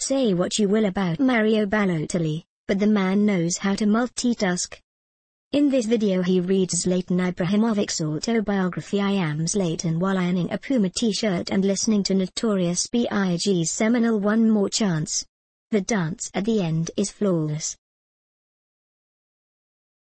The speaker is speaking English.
Say what you will about Mario Balotelli, but the man knows how to multitask. In this video he reads Zlatan Ibrahimovic's autobiography I Am Zlatan while ironing a Puma t-shirt and listening to Notorious B.I.G.'s seminal One More Chance. The dance at the end is flawless.